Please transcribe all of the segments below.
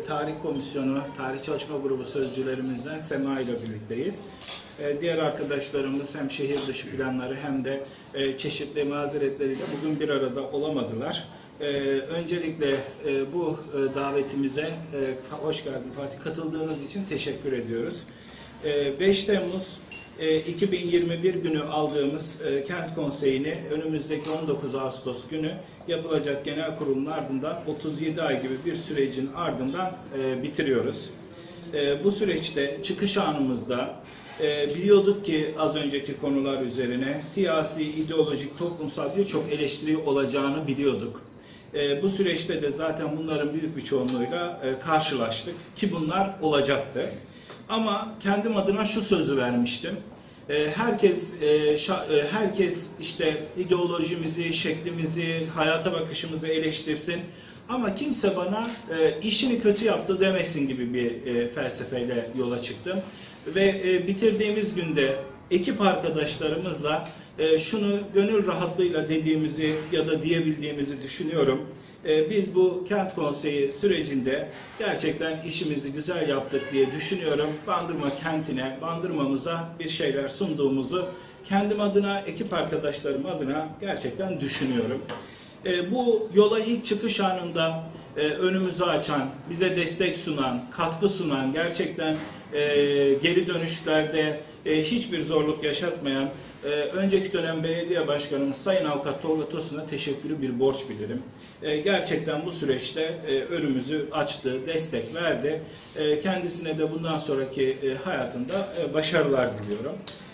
Tarih Komisyonu, Tarih Çalışma Grubu sözcülerimizden Sema ile birlikteyiz. Diğer arkadaşlarımız hem şehir dışı planları hem de çeşitli mazeretleriyle bugün bir arada olamadılar. Öncelikle bu davetimize hoş geldin Fatih, katıldığınız için teşekkür ediyoruz. 5 Temmuz 2021 günü aldığımız Kent Konseyi'ni önümüzdeki 19 Ağustos günü yapılacak genel kurulun ardından 37 ay gibi bir sürecin ardından bitiriyoruz. Bu süreçte çıkış anımızda biliyorduk ki az önceki konular üzerine siyasi, ideolojik, toplumsal birçok eleştiri olacağını biliyorduk. Bu süreçte de zaten bunların büyük bir çoğunluğuyla karşılaştık ki bunlar olacaktı. Ama kendim adına şu sözü vermiştim. Herkes işte ideolojimizi, şeklimizi, hayata bakışımızı eleştirsin. Ama kimse bana işini kötü yaptı demesin gibi bir felsefeyle yola çıktım. Ve bitirdiğimiz günde ekip arkadaşlarımızla şunu gönül rahatlığıyla dediğimizi ya da diyebildiğimizi düşünüyorum. Biz bu Kent Konseyi sürecinde gerçekten işimizi güzel yaptık diye düşünüyorum. Bandırma kentine, Bandırmamıza bir şeyler sunduğumuzu kendim adına, ekip arkadaşlarım adına gerçekten düşünüyorum. Bu yola ilk çıkış anında önümüzü açan, bize destek sunan, katkı sunan, gerçekten geri dönüşlerde hiçbir zorluk yaşatmayan önceki dönem belediye başkanımız Sayın Avukat Tolga Tosun'a teşekkürü bir borç bilirim. Gerçekten bu süreçte önümüzü açtı, destek verdi. Kendisine de bundan sonraki hayatında başarılar diliyorum.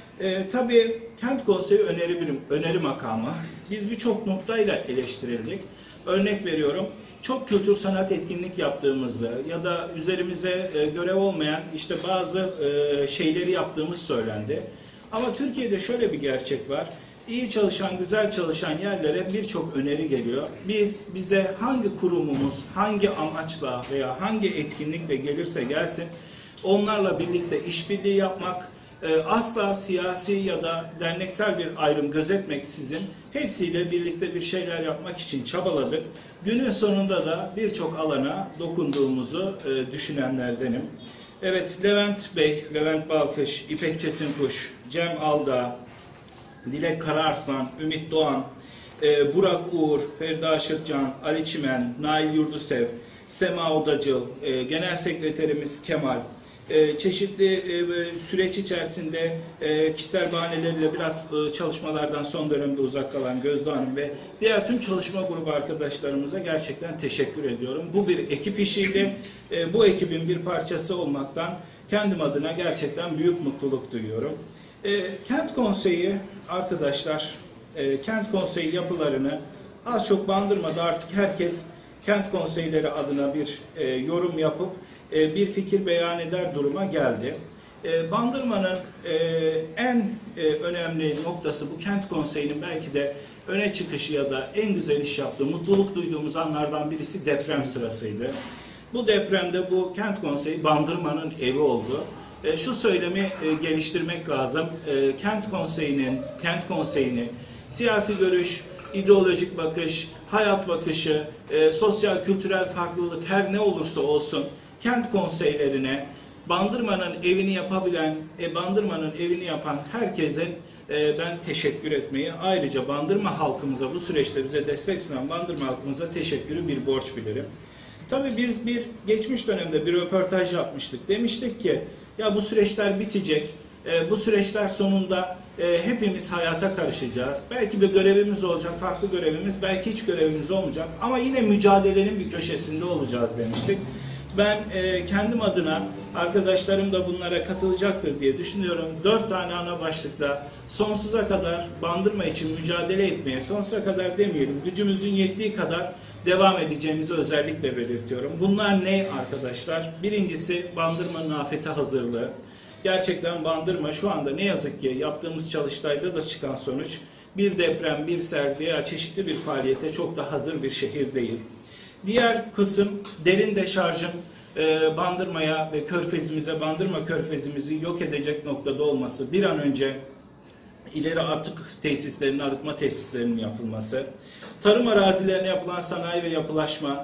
Tabii Kent Konseyi öneri makamı. Biz birçok noktayla eleştirildik. Örnek veriyorum, çok kültür sanat etkinlik yaptığımızı ya da üzerimize görev olmayan işte bazı şeyleri yaptığımız söylendi. Ama Türkiye'de şöyle bir gerçek var. İyi çalışan, güzel çalışan yerlere birçok öneri geliyor. Bize hangi kurumumuz, hangi amaçla veya hangi etkinlikle gelirse gelsin, onlarla birlikte işbirliği yapmak, asla siyasi ya da derneksel bir ayrım gözetmeksizin hepsiyle birlikte bir şeyler yapmak için çabaladık. Günün sonunda da birçok alana dokunduğumuzu düşünenlerdenim. Evet, Levent Bey, Levent Balkış, İpek Çetinkuş, Cem Aldağ, Dilek Kararslan, Ümit Doğan, Burak Uğur, Feride Aşıkcan, Ali Çimen, Nail Yurdusev, Sema Odacıl, Genel Sekreterimiz Kemal, çeşitli süreç içerisinde kişisel bahaneleriyle biraz çalışmalardan son dönemde uzak kalan Gözde Hanım ve diğer tüm çalışma grubu arkadaşlarımıza gerçekten teşekkür ediyorum. Bu bir ekip işiydi. Bu ekibin bir parçası olmaktan kendim adına gerçekten büyük mutluluk duyuyorum. Kent Konseyi arkadaşlar, Kent Konseyi yapılarını az çok Bandırma'da artık herkes Kent Konseyleri adına bir yorum yapıp bir fikir beyan eder duruma geldi. Bandırma'nın en önemli noktası bu Kent Konseyi'nin belki de öne çıkışı ya da en güzel iş yaptığı, mutluluk duyduğumuz anlardan birisi deprem sırasıydı. Bu depremde bu Kent Konseyi Bandırma'nın evi oldu. Şu söylemi geliştirmek lazım. Kent Konseyi'ni siyasi görüş, ideolojik bakış, hayat bakışı, sosyal kültürel farklılık her ne olursa olsun Kent konseylerine Bandırma'nın evini yapabilen, Bandırma'nın evini yapan herkesin ben teşekkür etmeyi, ayrıca Bandırma halkımıza bu süreçte bize destek sunan Bandırma halkımıza teşekkürü bir borç bilirim. Tabii biz geçmiş dönemde bir röportaj yapmıştık. Demiştik ki ya bu süreçler bitecek, bu süreçler sonunda hepimiz hayata karışacağız. Belki bir görevimiz olacak, farklı görevimiz, belki hiç görevimiz olmayacak ama yine mücadelenin bir köşesinde olacağız demiştik. Ben kendim adına, arkadaşlarım da bunlara katılacaktır diye düşünüyorum. 4 tane ana başlıkta sonsuza kadar Bandırma için mücadele etmeye, sonsuza kadar demeyelim, gücümüzün yettiği kadar devam edeceğimizi özellikle belirtiyorum. Bunlar ne arkadaşlar? Birincisi Bandırma'nın afete hazırlığı. Gerçekten Bandırma şu anda ne yazık ki yaptığımız çalıştayda da çıkan sonuç bir deprem, bir sel veya çeşitli bir faaliyete çok da hazır bir şehir değil. Diğer kısım derin deşarjın Bandırma'ya ve Körfezimize, Bandırma Körfezimizi yok edecek noktada olması, bir an önce ileri atık tesislerinin, arıtma tesislerinin yapılması, tarım arazilerine yapılan sanayi ve yapılaşma,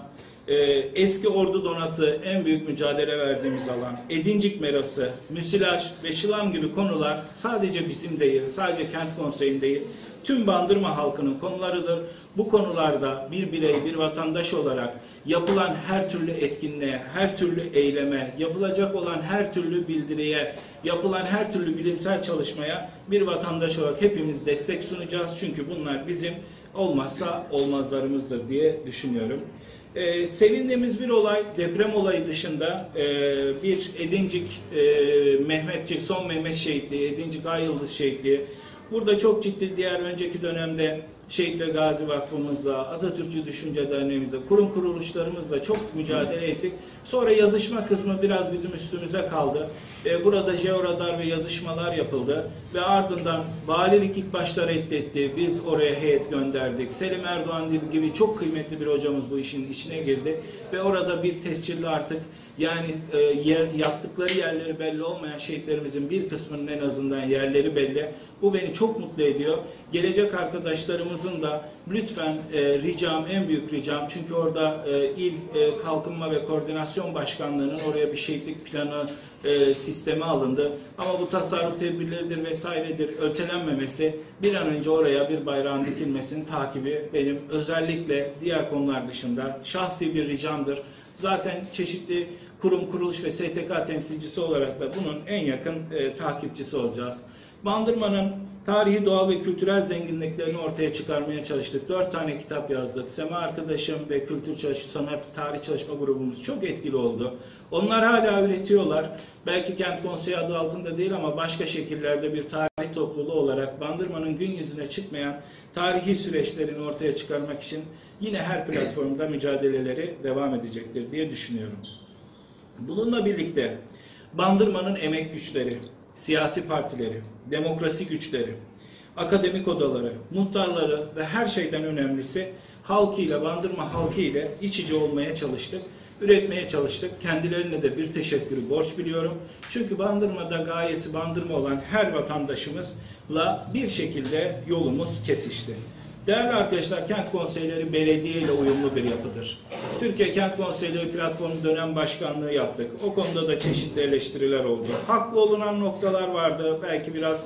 Eski Ordu Donatı en büyük mücadele verdiğimiz alan, Edincik Merası, müsilaj ve şılam gibi konular sadece bizim değil, sadece kent konseyin değil, tüm Bandırma halkının konularıdır. Bu konularda bir birey, bir vatandaş olarak yapılan her türlü etkinliğe, her türlü eyleme, yapılacak olan her türlü bildiriye, yapılan her türlü bilimsel çalışmaya bir vatandaş olarak hepimiz destek sunacağız. Çünkü bunlar bizim olmazsa olmazlarımızdır diye düşünüyorum. Sevindiğimiz bir olay, deprem olayı dışında bir Edincik Mehmetçik, son Mehmet şehitliği, Edincik Ay Yıldız şehitliği. Burada çok ciddi diğer önceki dönemde Şehit ve Gazi Vakfımızla, Atatürkçü Düşünce Derneğimizle, kurum kuruluşlarımızla çok mücadele ettik. Sonra yazışma kısmı biraz bizim üstümüze kaldı. Burada jeoradar ve yazışmalar yapıldı. Ve ardından valilik ilk başta reddetti. Biz oraya heyet gönderdik. Selim Erdoğan gibi çok kıymetli bir hocamız bu işin içine girdi. Ve orada bir tescilli artık yani yaptıkları yerleri belli olmayan şehitlerimizin bir kısmının en azından yerleri belli. Bu beni çok mutlu ediyor. Gelecek arkadaşlarımızın da lütfen ricam, en büyük ricam, çünkü orada İl Kalkınma ve Koordinasyon Başkanlığı'nın oraya bir şehitlik planı sistemi alındı. Ama bu tasarruf tedbirleridir vesairedir, ötelenmemesi, bir an önce oraya bir bayrağın dikilmesinin takibi benim özellikle diğer konular dışında şahsi bir ricamdır. Zaten çeşitli kurum, kuruluş ve STK temsilcisi olarak da bunun en yakın takipçisi olacağız. Bandırma'nın tarihi, doğal ve kültürel zenginliklerini ortaya çıkarmaya çalıştık. 4 tane kitap yazdık. Sema arkadaşım ve sanat, tarih çalışma grubumuz çok etkili oldu. Onlar hala üretiyorlar. Belki Kent Konseyi adı altında değil ama başka şekillerde bir tarih topluluğu olarak Bandırma'nın gün yüzüne çıkmayan tarihi süreçlerini ortaya çıkarmak için yine her platformda mücadeleleri devam edecektir diye düşünüyorum. Bununla birlikte Bandırma'nın emek güçleri, siyasi partileri, demokrasi güçleri, akademik odaları, muhtarları ve her şeyden önemlisi halkıyla, Bandırma halkıyla iç içe olmaya çalıştık, üretmeye çalıştık. Kendilerine de bir teşekkürü borç biliyorum. Çünkü Bandırma'da gayesi Bandırma olan her vatandaşımızla bir şekilde yolumuz kesişti. Değerli arkadaşlar, kent konseyleri belediye ile uyumlu bir yapıdır. Türkiye Kent Konseyleri Platformu dönem başkanlığı yaptık. O konuda da çeşitli eleştiriler oldu. Haklı olunan noktalar vardı. Belki biraz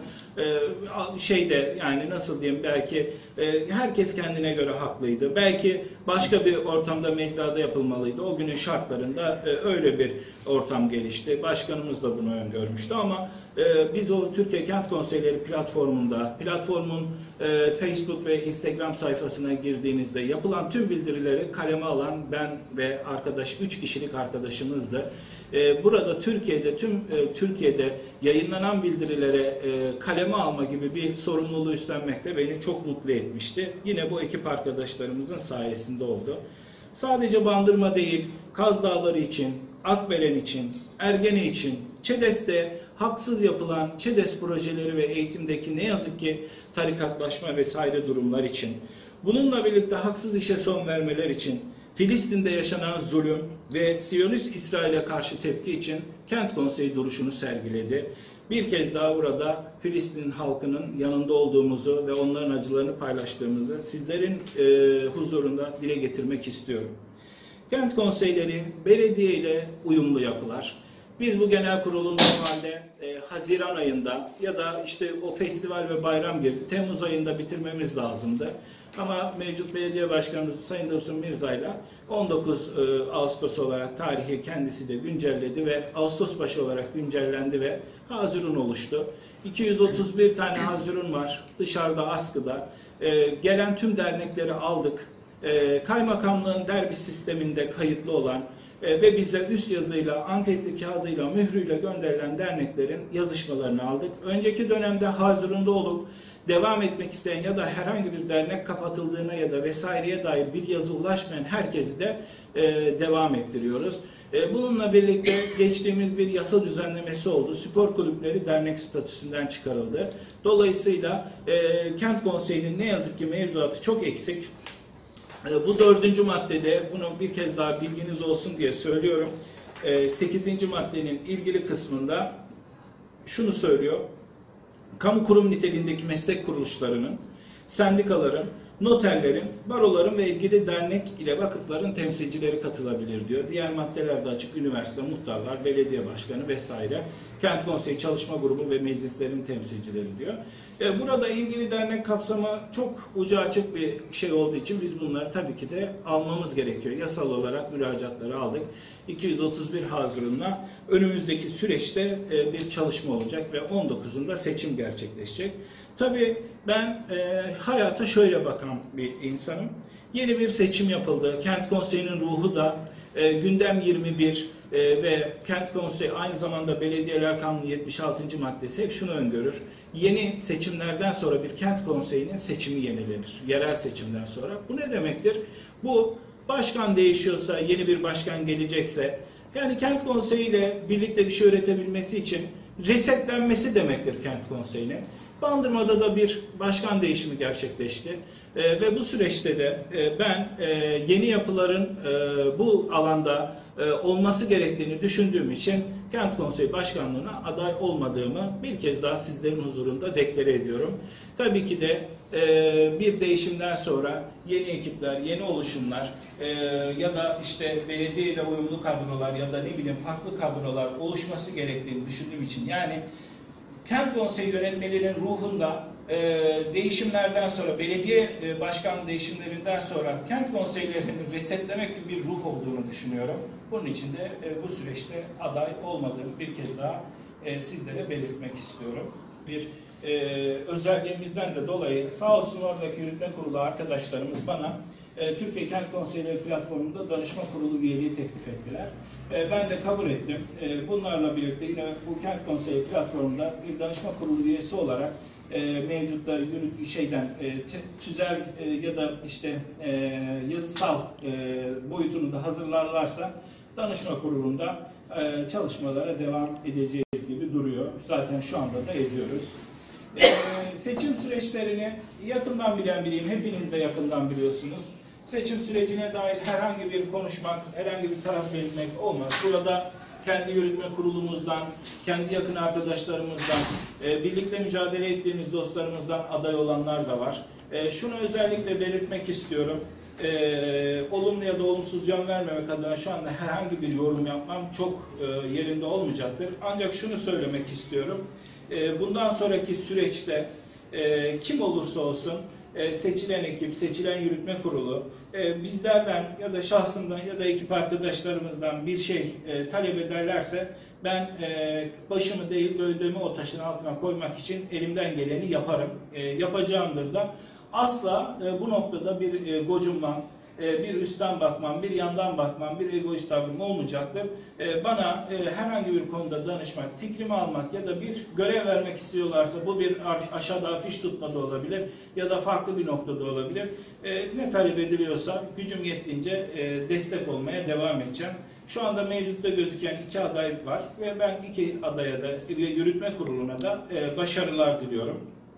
yani nasıl diyeyim, belki herkes kendine göre haklıydı. Belki başka bir ortamda mecrada yapılmalıydı. O günün şartlarında öyle bir ortam gelişti. Başkanımız da bunu öngörmüştü ama biz o Türkiye Kent Konseyleri platformunda, platformun Facebook ve Instagram sayfasına girdiğinizde yapılan tüm bildirileri kaleme alan ben ve 3 kişilik arkadaşımızdı. Burada Türkiye'de yayınlanan bildirilere kaleme alma gibi bir sorumluluğu üstlenmek de beni çok mutlu etmişti. Yine bu ekip arkadaşlarımızın sayesinde oldu. Sadece Bandırma değil, Kaz Dağları için, Akbelen için, Ergene için, ÇEDES'te haksız yapılan ÇEDES projeleri ve eğitimdeki ne yazık ki tarikatlaşma vesaire durumlar için, bununla birlikte haksız işe son vermeler için, Filistin'de yaşanan zulüm ve Siyonist İsrail'e karşı tepki için Kent Konseyi duruşunu sergiledi. Bir kez daha burada Filistin halkının yanında olduğumuzu ve onların acılarını paylaştığımızı sizlerin huzurunda dile getirmek istiyorum. Kent konseyleri belediye ile uyumlu yapılar. Biz bu genel kurulun normalde Haziran ayında ya da işte o festival ve bayram gibi Temmuz ayında bitirmemiz lazımdı. Ama mevcut belediye başkanımız Sayın Dursun Mirza'yla 19 Ağustos olarak tarihi kendisi de güncelledi ve Ağustos başı olarak güncellendi ve hazırun oluştu. 231 tane hazırun var dışarıda askıda. Gelen tüm dernekleri aldık. Kaymakamlığın derbi sisteminde kayıtlı olan ve bize üst yazıyla, antetli kağıdıyla, mührüyle gönderilen derneklerin yazışmalarını aldık. Önceki dönemde hazırında olup devam etmek isteyen ya da herhangi bir dernek kapatıldığına ya da vesaireye dair bir yazı ulaşmayan herkesi de devam ettiriyoruz. Bununla birlikte geçtiğimiz bir yasa düzenlemesi oldu. Spor kulüpleri dernek statüsünden çıkarıldı. Dolayısıyla Kent Konseyi'nin ne yazık ki mevzuatı çok eksik. Bu 4. maddede, bunu bir kez daha bilginiz olsun diye söylüyorum. 8. maddenin ilgili kısmında şunu söylüyor. Kamu kurum niteliğindeki meslek kuruluşlarının, sendikaların noterlerin, baroların ve ilgili dernek ile vakıfların temsilcileri katılabilir diyor. Diğer maddelerde açık, üniversite, muhtarlar, belediye başkanı vesaire, kent konseyi çalışma grubu ve meclislerin temsilcileri diyor. Burada ilgili dernek kapsamı çok ucu açık bir şey olduğu için biz bunları tabii ki de almamız gerekiyor. Yasal olarak müracaatları aldık. 231 Haziran'da önümüzdeki süreçte bir çalışma olacak ve 19'unda seçim gerçekleşecek. Tabii ben hayata şöyle bakan bir insanım. Yeni bir seçim yapıldı. Kent Konseyi'nin ruhu da gündem 21 ve Kent Konseyi aynı zamanda Belediyeler Kanunu 76. maddesi hep şunu öngörür. Yeni seçimlerden sonra bir Kent Konseyi'nin seçimi yenilenir. Yerel seçimden sonra. Bu ne demektir? Bu başkan değişiyorsa, yeni bir başkan gelecekse, yani Kent Konseyi ile birlikte bir şey üretebilmesi için resetlenmesi demektir Kent Konseyi'nin. Bandırma'da da bir başkan değişimi gerçekleşti ve bu süreçte de ben yeni yapıların bu alanda olması gerektiğini düşündüğüm için Kent Konseyi Başkanlığı'na aday olmadığımı bir kez daha sizlerin huzurunda deklare ediyorum. Tabii ki de bir değişimden sonra yeni ekipler, yeni oluşumlar ya da işte belediye ile uyumlu kadrolar ya da ne bileyim farklı kadrolar oluşması gerektiğini düşündüğüm için, yani Kent Konseyi yönetmelerinin ruhunda değişimlerden sonra, belediye başkan değişimlerinden sonra Kent Konseylerini resetlemek gibi bir ruh olduğunu düşünüyorum. Bunun için de bu süreçte aday olmadığımı bir kez daha sizlere belirtmek istiyorum. Bir özelliğimizden de dolayı sağ olsun oradaki yürütme kurulu arkadaşlarımız bana Türkiye Kent Konseyleri platformunda danışma kurulu üyeliği teklif ettiler. Ben de kabul ettim. Bunlarla birlikte yine bu Kent Konseyi platformunda bir danışma kurulu üyesi olarak mevcutları tüzel ya da işte yazısal boyutunu da hazırlarlarsa danışma kurulunda çalışmalara devam edeceğiz gibi duruyor. Zaten şu anda da ediyoruz. Seçim süreçlerini yakından bilen biriyim. Hepiniz de yakından biliyorsunuz. Seçim sürecine dair herhangi bir konuşmak, herhangi bir taraf belirtmek olmaz. Burada kendi yürütme kurulumuzdan, kendi yakın arkadaşlarımızdan, birlikte mücadele ettiğimiz dostlarımızdan aday olanlar da var. Şunu özellikle belirtmek istiyorum. Olumlu ya da olumsuz yön vermemek adına şu anda herhangi bir yorum yapmam çok yerinde olmayacaktır. Ancak şunu söylemek istiyorum. Bundan sonraki süreçte kim olursa olsun seçilen ekip, seçilen yürütme kurulu bizlerden ya da şahsımdan ya da ekip arkadaşlarımızdan bir şey talep ederlerse ben başımı değil gövdemi o taşın altına koymak için elimden geleni yaparım. Yapacağımdır da. Asla bu noktada bir gocunmam, bir üstten bakmam, bir yandan bakmam, bir egoist tavrım olmayacaktır. Bana herhangi bir konuda danışmak, fikrimi almak ya da bir görev vermek istiyorlarsa bu bir aşağıda afiş tutma da olabilir ya da farklı bir noktada olabilir. Ne talep ediliyorsa gücüm yettiğince destek olmaya devam edeceğim. Şu anda mevcutta gözüken 2 aday var ve ben 2 adaya da yürütme kuruluna da başarılar diliyorum.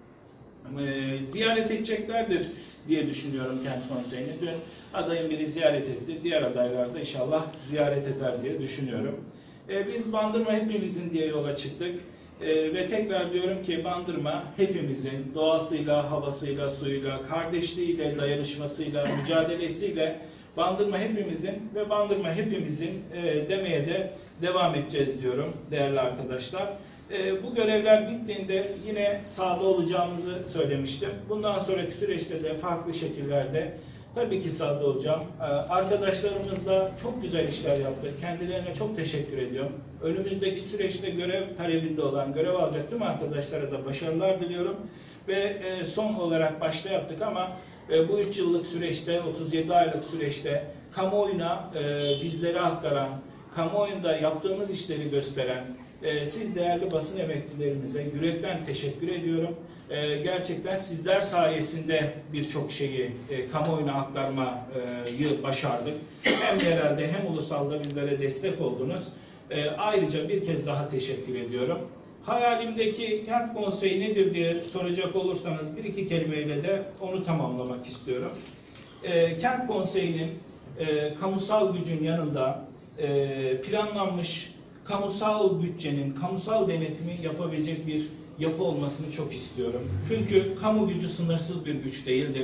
Ziyaret edeceklerdir diye düşünüyorum Kent Konseyi'ni. Dün adayın biri ziyaret etti, diğer adaylar da inşallah ziyaret eder diye düşünüyorum. Biz Bandırma hepimizin diye yola çıktık ve tekrar diyorum ki Bandırma hepimizin doğasıyla, havasıyla, suyuyla, kardeşliğiyle, dayanışmasıyla, mücadelesiyle Bandırma hepimizin ve Bandırma hepimizin demeye de devam edeceğiz diyorum değerli arkadaşlar. Bu görevler bittiğinde yine sahada olacağımızı söylemiştim. Bundan sonraki süreçte de farklı şekillerde tabii ki sahada olacağım. Arkadaşlarımızla çok güzel işler yaptık. Kendilerine çok teşekkür ediyorum. Önümüzdeki süreçte görev talebinde olan, görev alacak tüm arkadaşlara da başarılar diliyorum. Ve son olarak başta yaptık ama bu 3 yıllık süreçte, 37 aylık süreçte kamuoyuna bizlere aktaran, kamuoyunda yaptığımız işleri gösteren, siz değerli basın emekçilerimize yürekten teşekkür ediyorum. Gerçekten sizler sayesinde birçok şeyi kamuoyuna aktarmayı başardık. Hem yerelde hem ulusalda bizlere destek oldunuz. Ayrıca bir kez daha teşekkür ediyorum. Hayalimdeki Kent Konseyi nedir diye soracak olursanız bir iki kelimeyle de onu tamamlamak istiyorum. Kent Konseyi'nin kamusal gücün yanında planlanmış kamusal bütçenin, kamusal denetimi yapabilecek bir yapı olmasını çok istiyorum. Çünkü kamu gücü sınırsız bir güç değildir.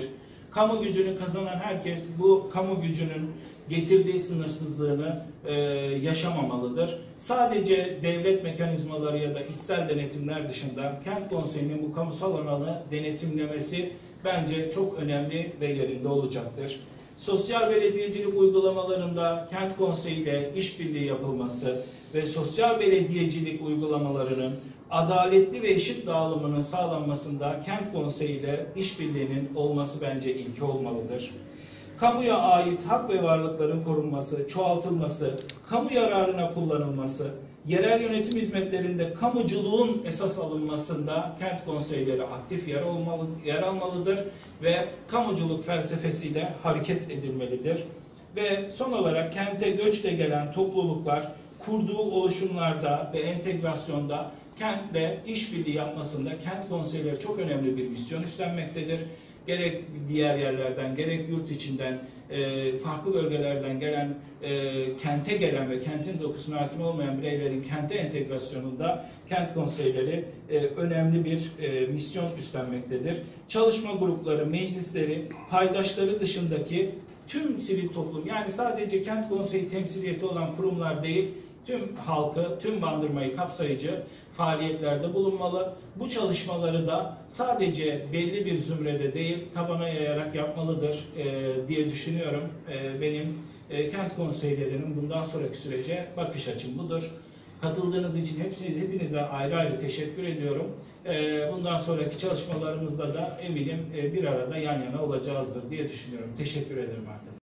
Kamu gücünü kazanan herkes bu kamu gücünün getirdiği sınırsızlığını yaşamamalıdır. Sadece devlet mekanizmaları ya da içsel denetimler dışında kent konseyinin bu kamusal alanı denetimlemesi bence çok önemli ve yerinde olacaktır. Sosyal belediyecilik uygulamalarında kent konseyi ile işbirliği yapılması ve sosyal belediyecilik uygulamalarının adaletli ve eşit dağılımının sağlanmasında kent konseyi ile işbirliğinin olması bence ilke olmalıdır. Kamuya ait hak ve varlıkların korunması, çoğaltılması, kamu yararına kullanılması, yerel yönetim hizmetlerinde kamuculuğun esas alınmasında kent konseyleri aktif yer almalıdır ve kamuculuk felsefesiyle hareket edilmelidir. Ve son olarak kente göçle gelen topluluklar kurduğu oluşumlarda ve entegrasyonda kentle işbirliği yapmasında kent konseyleri çok önemli bir misyon üstlenmektedir. Gerek diğer yerlerden, gerek yurt içinden, farklı bölgelerden gelen, kente gelen ve kentin dokusuna hakim olmayan bireylerin kente entegrasyonunda kent konseyleri önemli bir misyon üstlenmektedir. Çalışma grupları, meclisleri, paydaşları dışındaki tüm sivil toplum, yani sadece kent konseyi temsiliyeti olan kurumlar değil, tüm halkı, tüm Bandırma'yı kapsayıcı faaliyetlerde bulunmalı. Bu çalışmaları da sadece belli bir zümrede değil, tabana yayarak yapmalıdır diye düşünüyorum. Benim kent konseylerinin bundan sonraki sürece bakış açım budur. Katıldığınız için hepinize ayrı ayrı teşekkür ediyorum. Bundan sonraki çalışmalarımızda da eminim bir arada yan yana olacağızdır diye düşünüyorum. Teşekkür ederim arkadaşlar.